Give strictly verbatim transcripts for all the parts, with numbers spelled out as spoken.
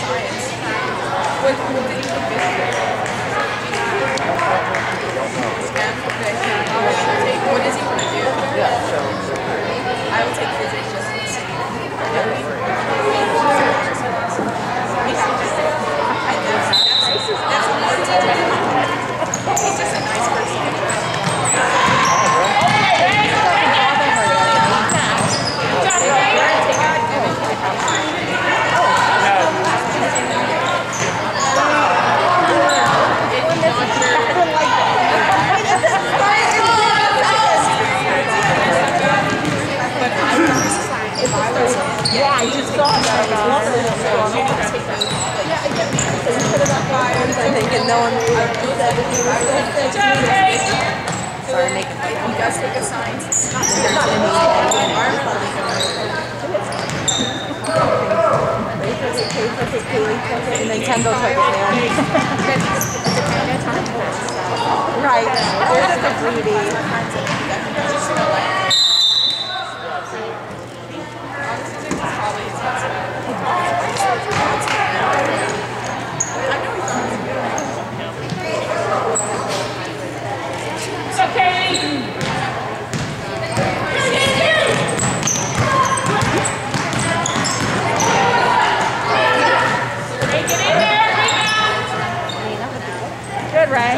science. What, what did you put physics? What does he want to do? Yeah, so I would take physics just to see. He's just a nice person. Yeah, I just saw that. I think and no one would do that if you were sorry, making fun. You guys take a science. And then Kendall took it there. Right. We're just a greedy. Good, Ray.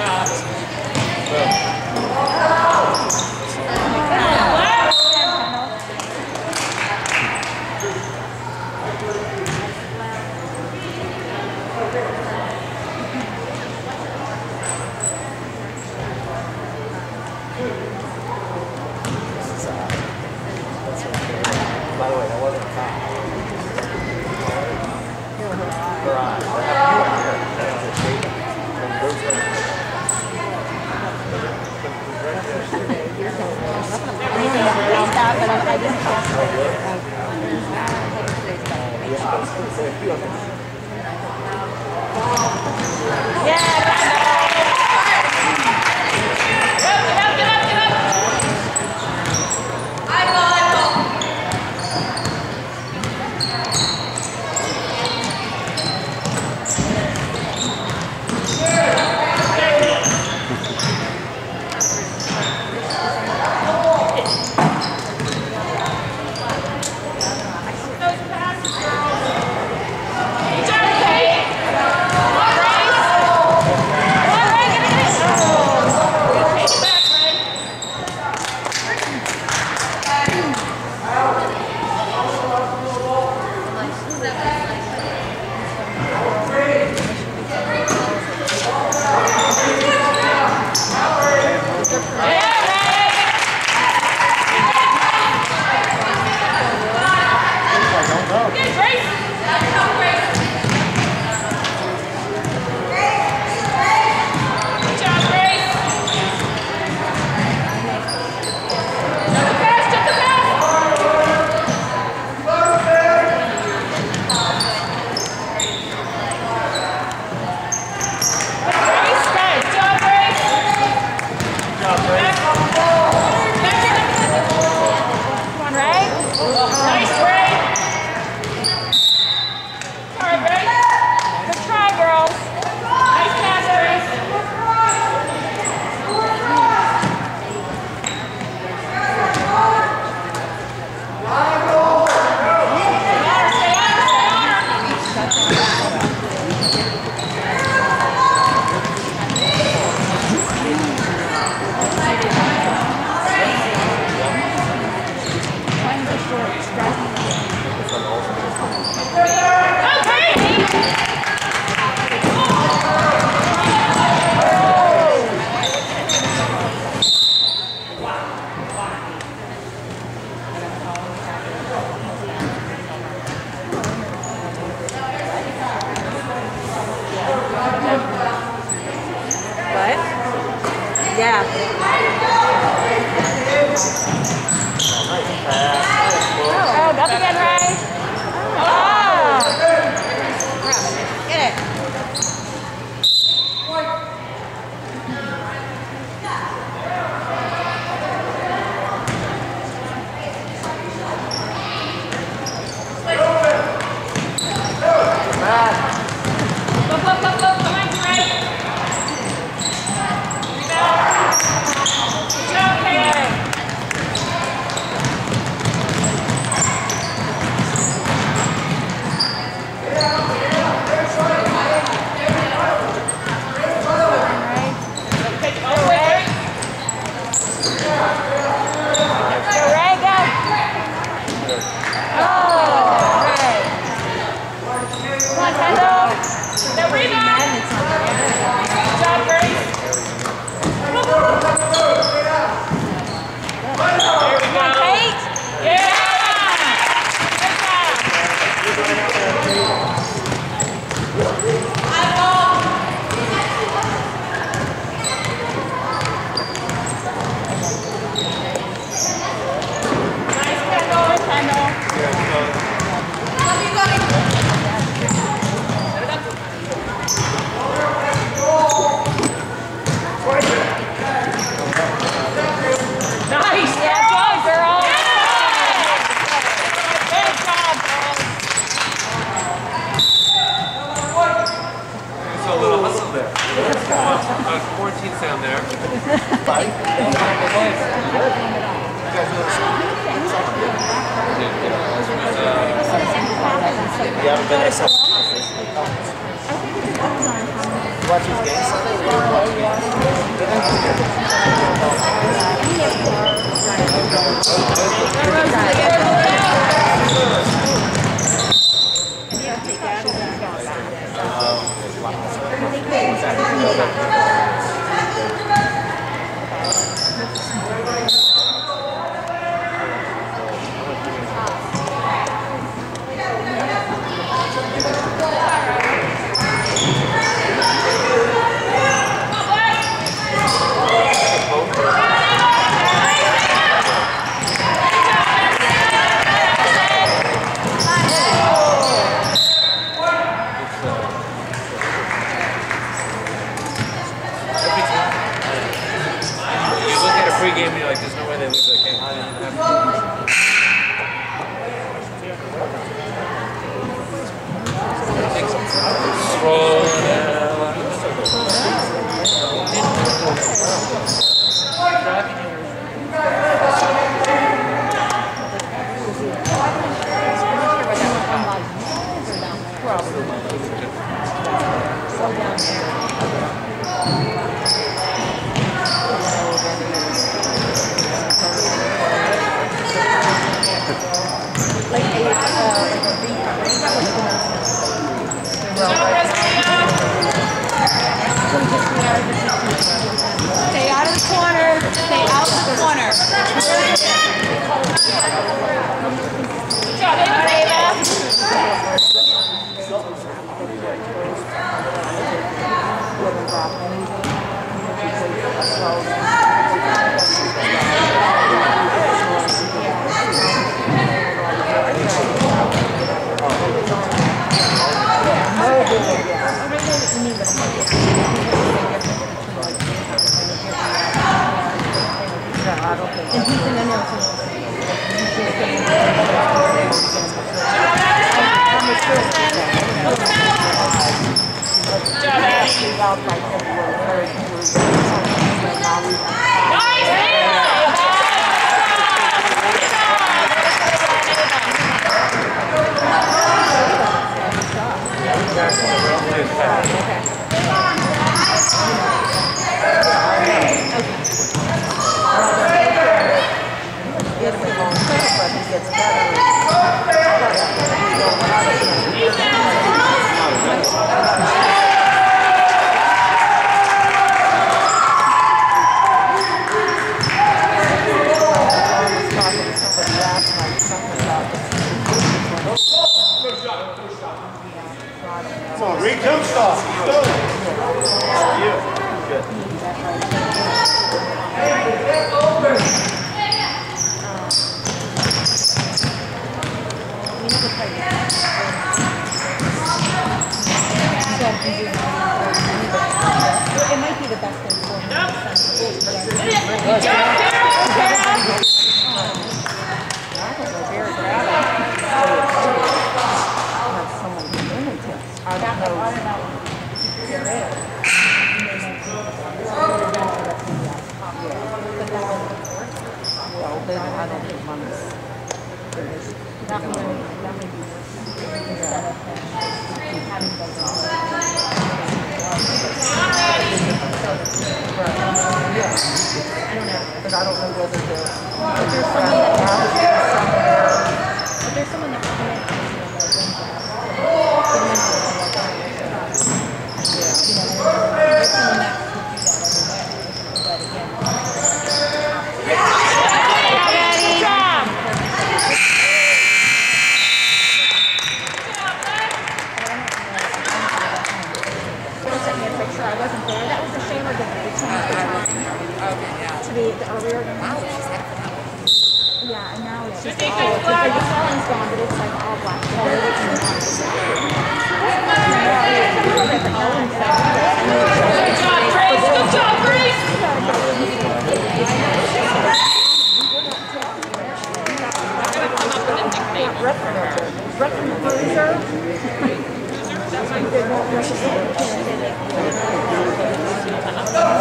By the way, that wasn't a foul. Her eye. Yeah. Oh, up again, Ray. Oh. Get it. Matt. uh, quarantines down there. Five? You haven't been there since. Watch his games. Game, you're like, there's no way they lose that game. Stay out of the corner. Stay out of the corner. Good job, Ava. And he's in another Come on, Reed, jump stop. Go. How are you? Good. It might be the best thing for him. I don't know. I don't know. There is. Well, then I don't think money's. That may that may be instead of having those. Yeah. I don't know. But I don't know whether they're. But there's someone that has. But there's someone that can. Yeah, and now it's just all, it's like the style's gone, but it's like all black. Good job, Grace! Good job, Grace! I'm going to come up with a nickname for her. Reference. That's what I'm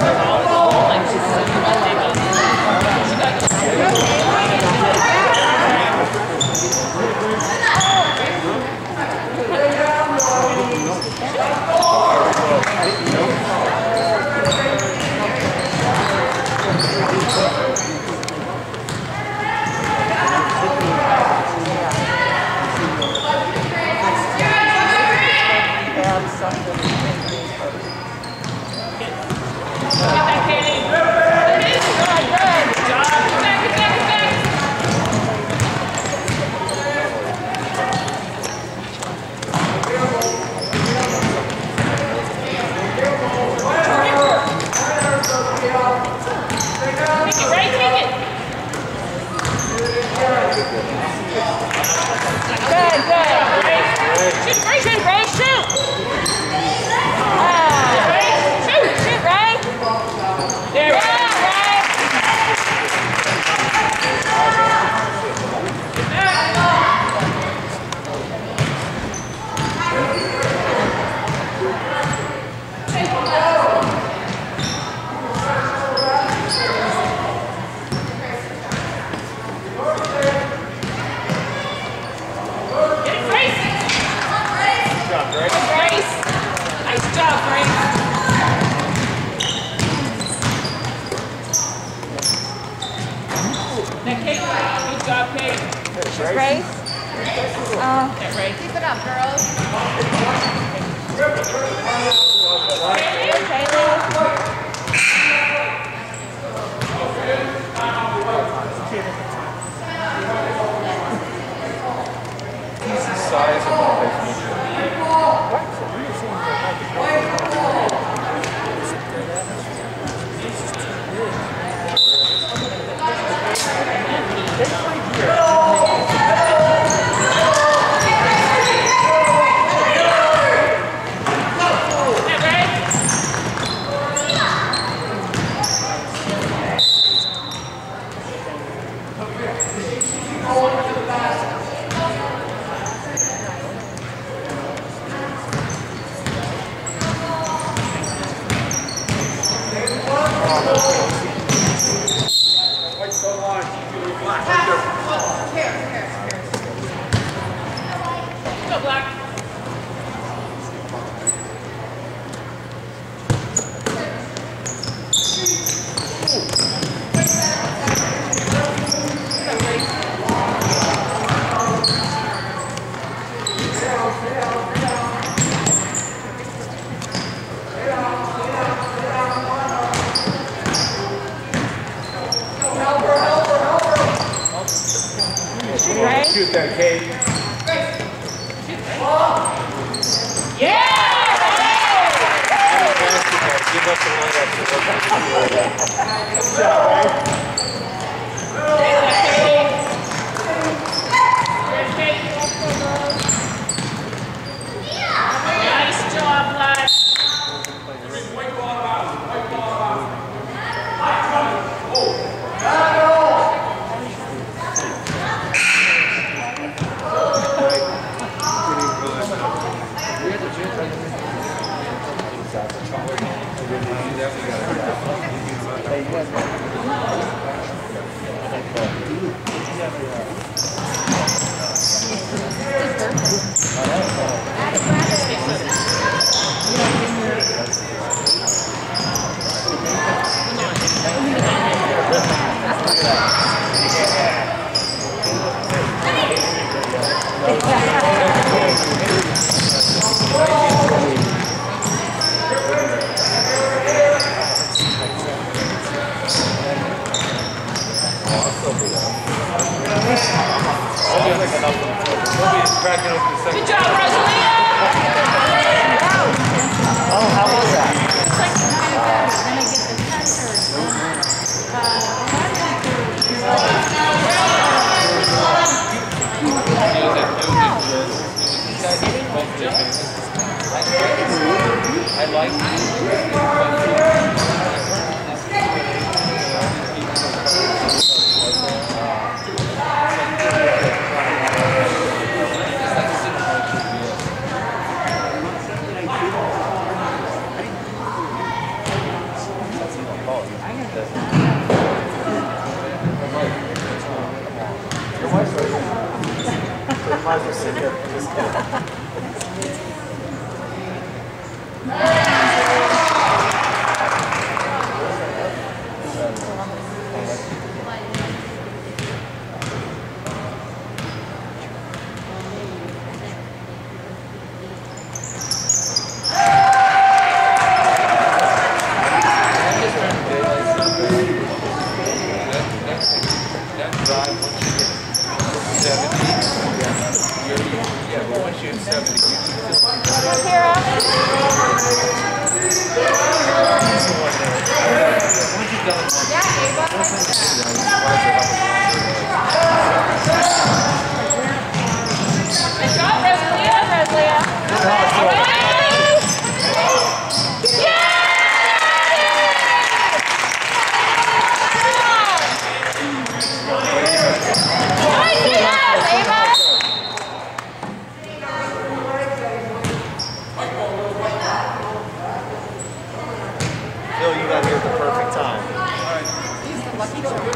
something in Greensburg. Good, good. Shoot, Ray, shoot, Ray, shoot! Ah. Ray, shoot, shoot, Ray! There we go, Ray! Grace? Uh, Keep it up, girls. He's the size of all his Shoot that, Kate. yeah! Give us a line up. Good job, Ray. Nice job, lad. Cracking open the second. Good job, Rosalia! Oh, how was that? It's like the kind of bad, then I get the testers. Uh, a lot of I like Might as well sit here. Just kidding. You got here at the perfect time. He's the lucky charm.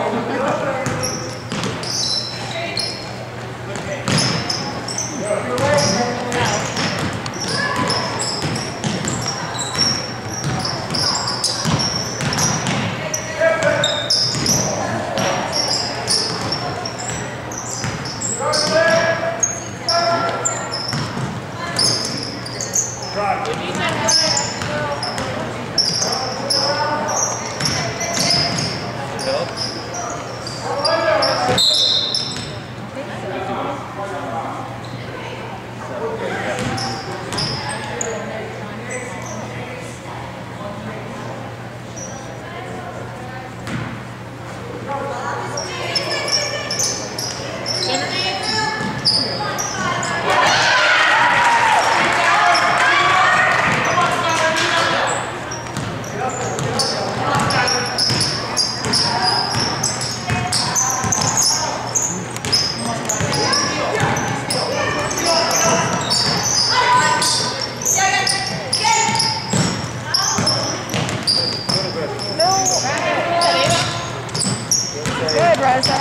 Good, Rosa.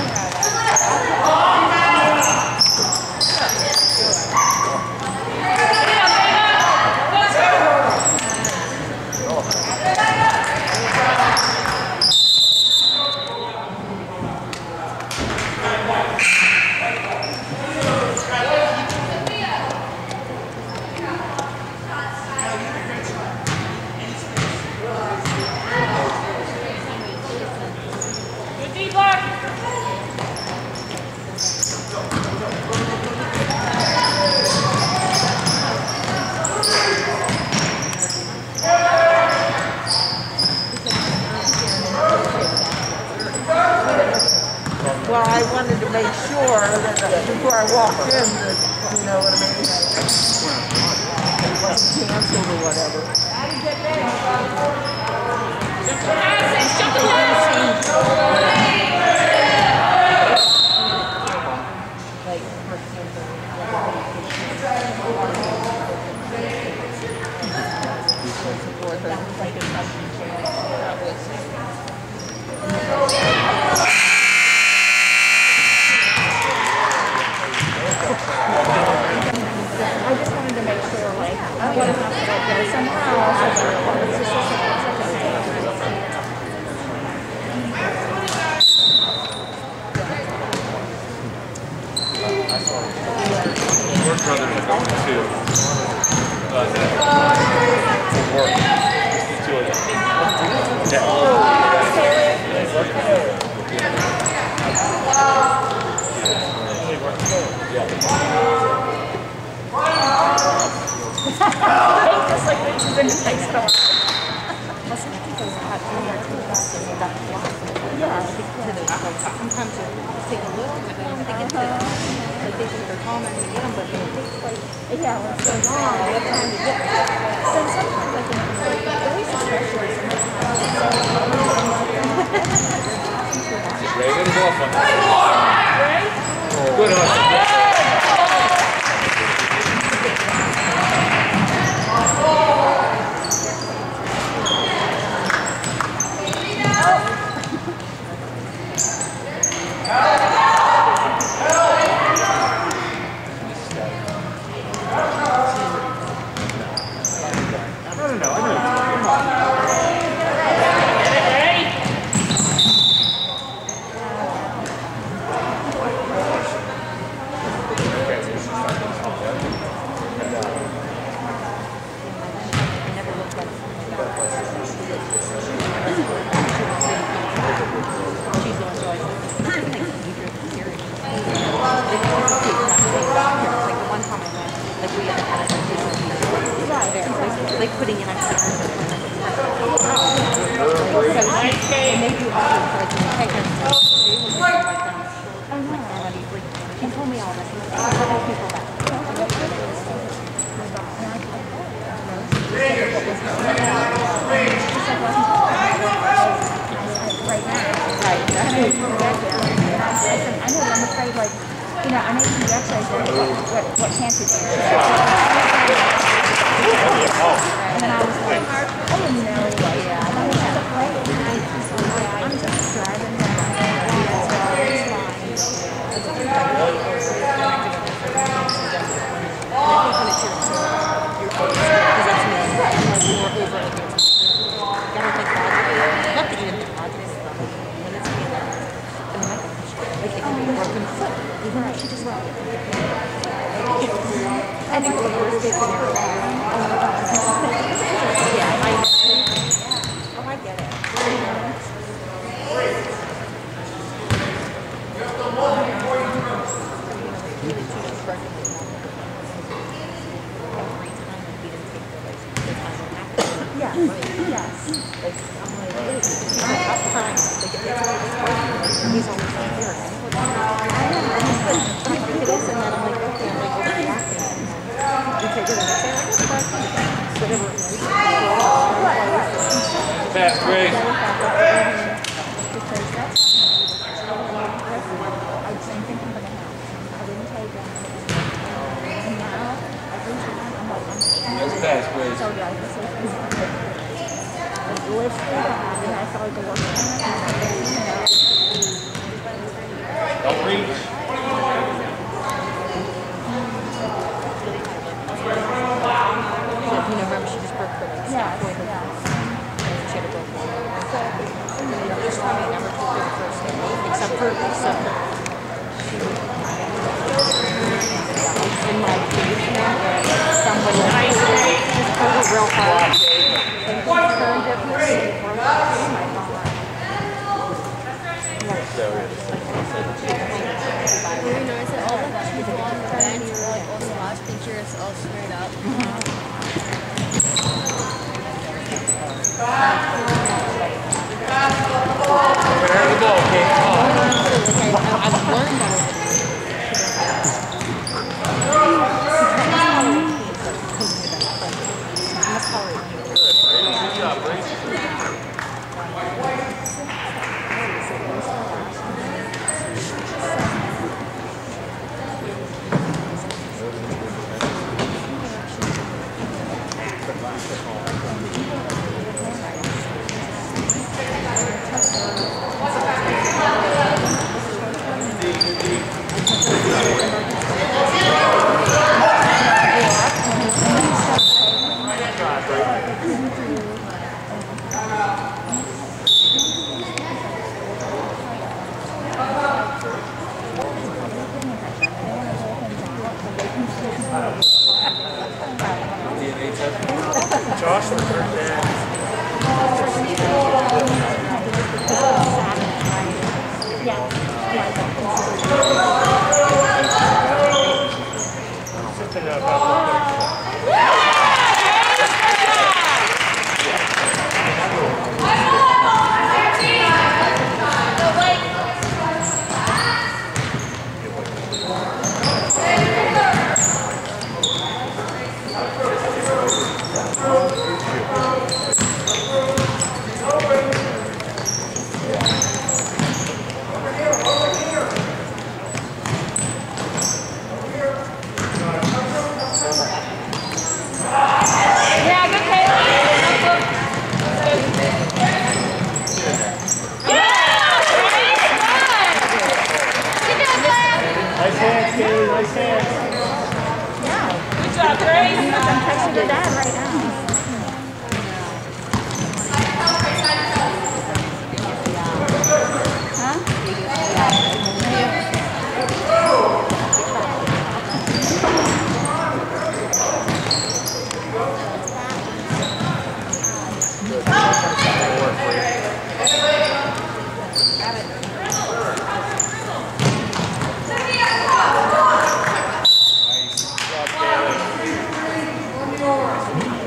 Well, I wanted to make sure that uh, before I walked in, that, you know what I mean, it wasn't canceled or whatever. Like, for example, I just wanted to make sure, like, I want to have to go there somehow. So that it's just such a, such a Your brothers are going to uh, for work. Just the two of them. just like when she's in the next door. Plus, I think those hot two or two bucks and they got blocked. Yeah, because sometimes you take a look and then they get the, like they think they're calm and they get them, but it takes like, yeah, when it's so long, by the time you get there. Then sometimes like in the very especially Just ready to go off on that. Right? Good on you. like putting in extra hours. So she, and they do all the cards and they take her to like them. Like already, like, she told me all this. She's like, other people that. Right now. Right. I know, I'm afraid, like, you know, I know you can get exercise there, what, what, what can't you do? And then I was like, I didn't know, like, yeah, I don't have to play. I'm just driving down. She just wrote it. I think the worst big thing ever. Yeah, I oh, I get it. Yeah, yes. Like, I'm like, he's like up crying. Like, it's he's always like, here. I know, but I think it is, and then I'm like, okay, I'm like, overreacting. You take it and say, like, it's fine. Whatever it was. Fast break. Because that's I'd same thing from the house. I didn't take it. And now, every time, I'm like, I'm That's fast break. so glad this is like, literally, and I felt like the worst thing. Don't reach. You know, remember she just broke her legs. Yeah, yeah. She had a broken leg. So, just I mean, never told her the first day, except for except for in my face now, somebody just pulled it real hard. And he turned it for me. My God. Really nice that all the people on the bench were like all squash pictures all straight up. Prepare the ball, Kate. Come on. I've learned that Good job, Brady. Josh, the third dad. Something about to dad right now. Huh? Nice. Good job, Taylor.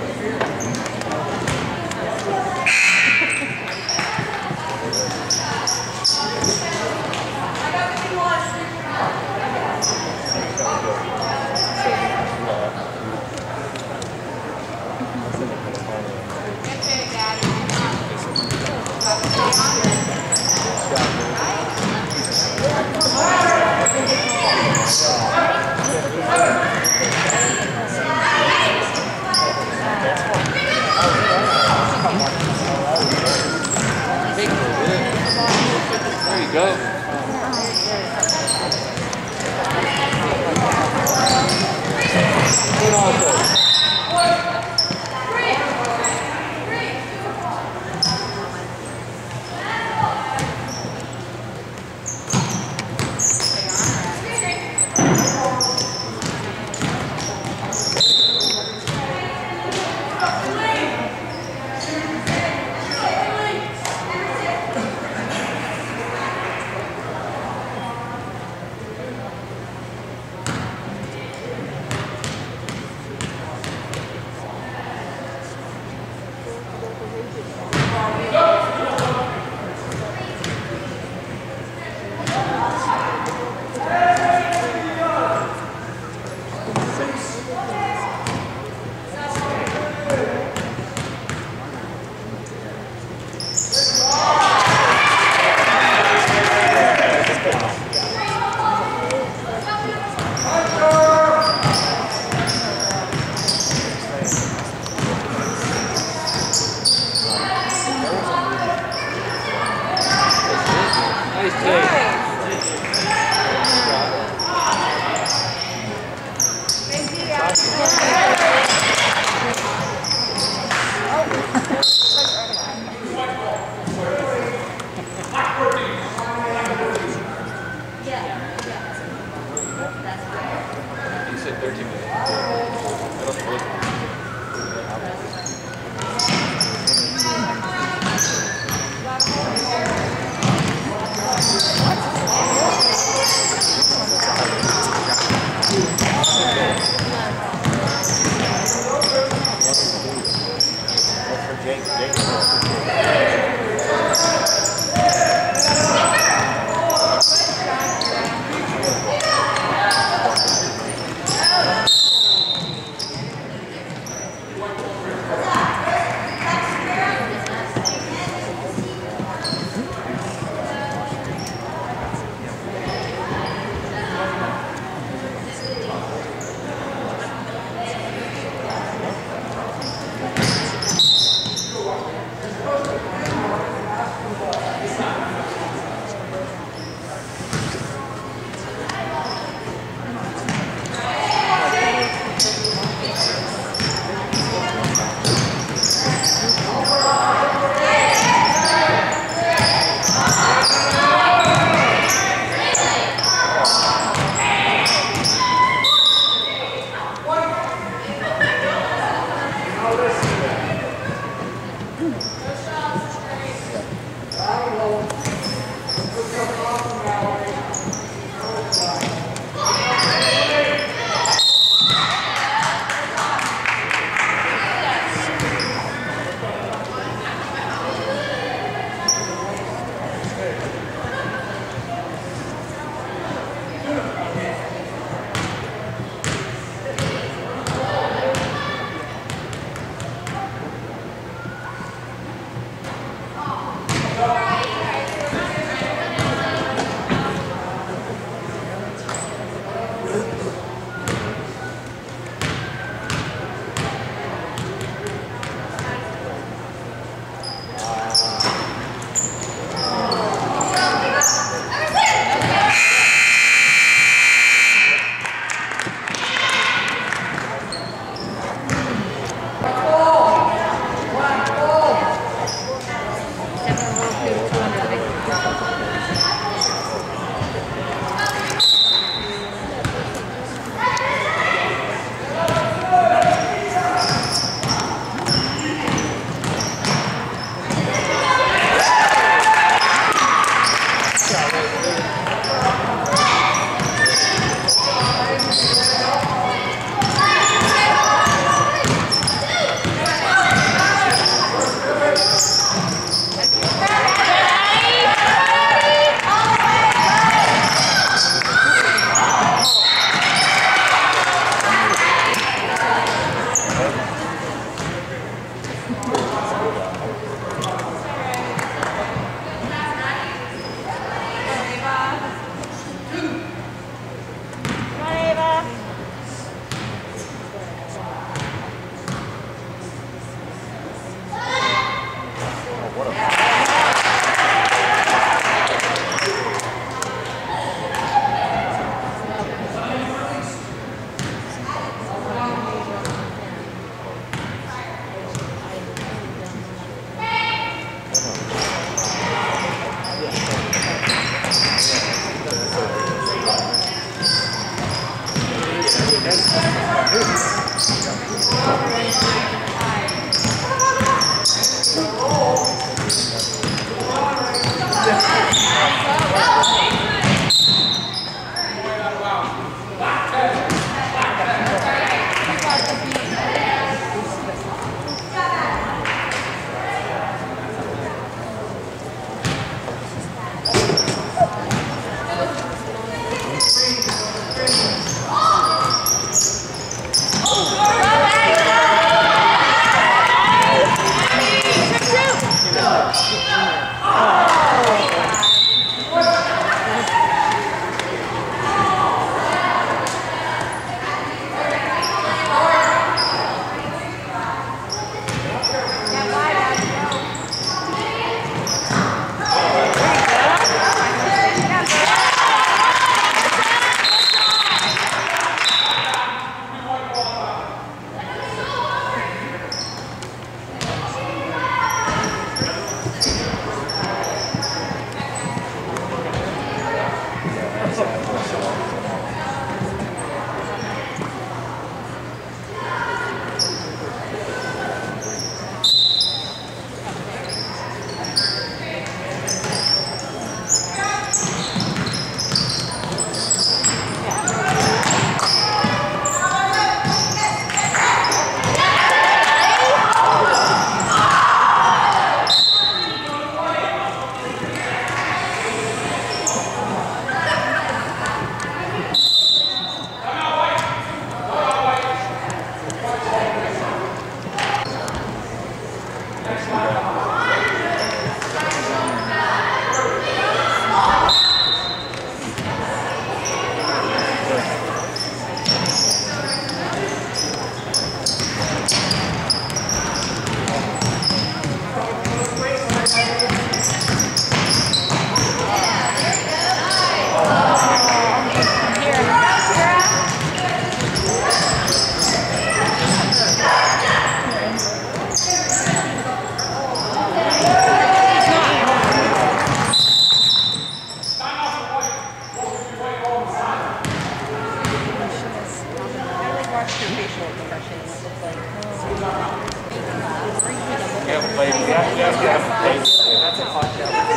haven't played. We actually haven't played. That's a hot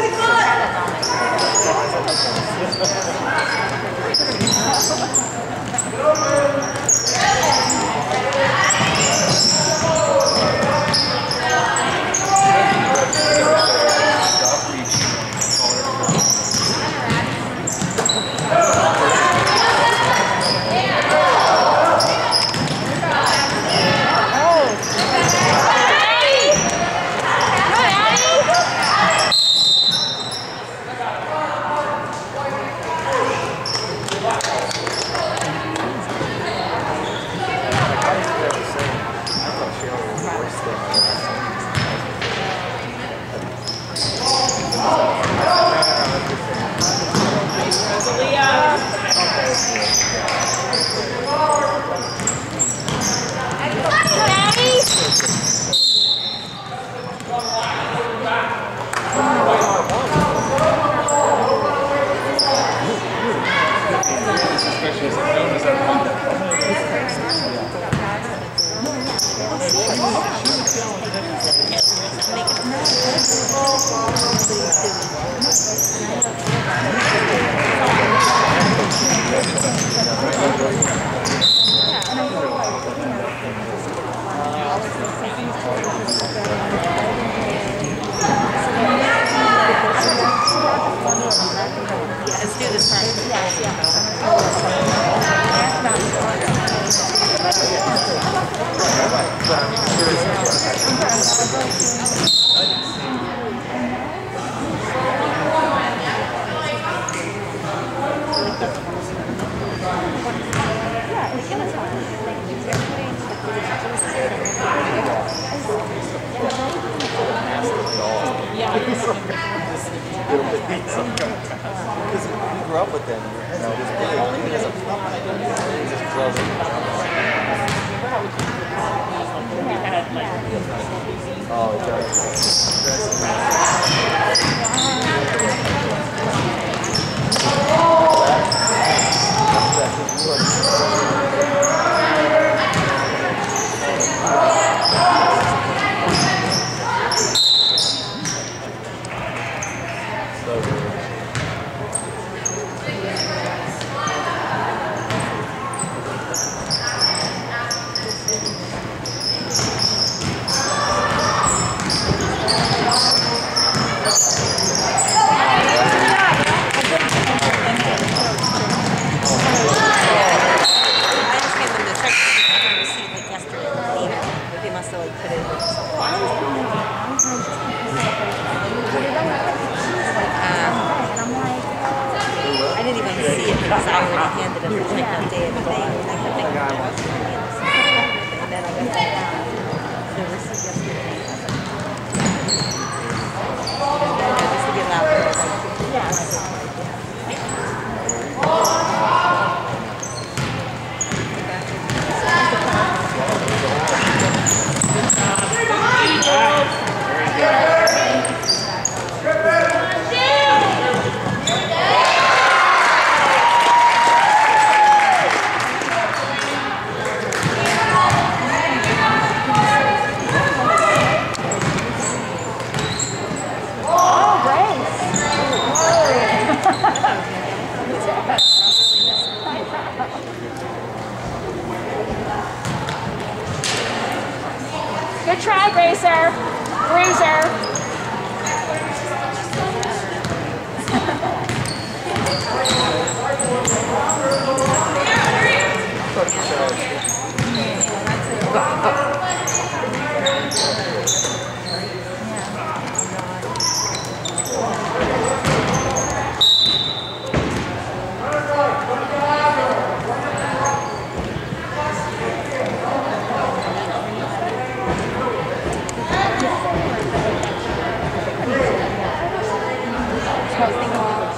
Good try, Racer. Bruiser.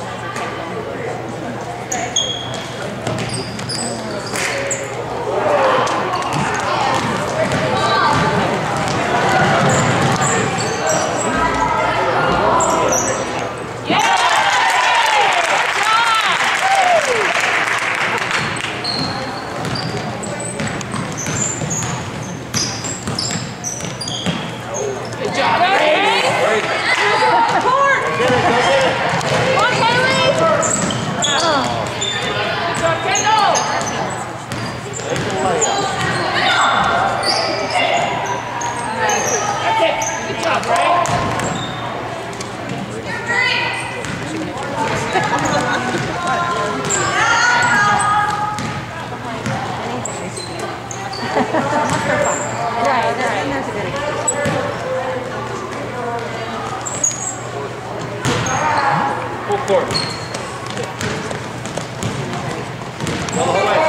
Thank you. court. Go the whole way.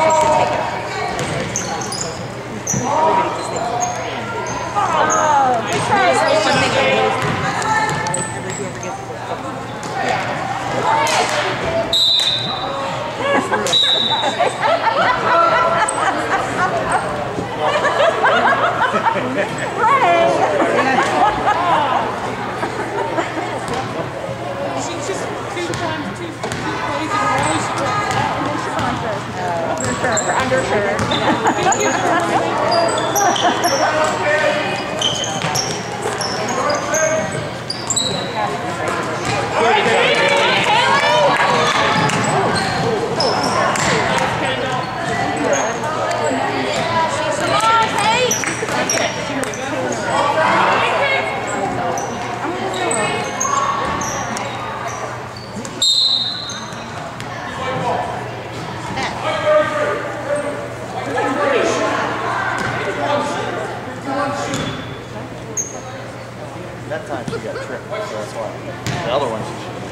She's just two times two plays in a row. She drops out. Her undershirt. Thank you for That time she got tripped, so that's why. The other one she should have.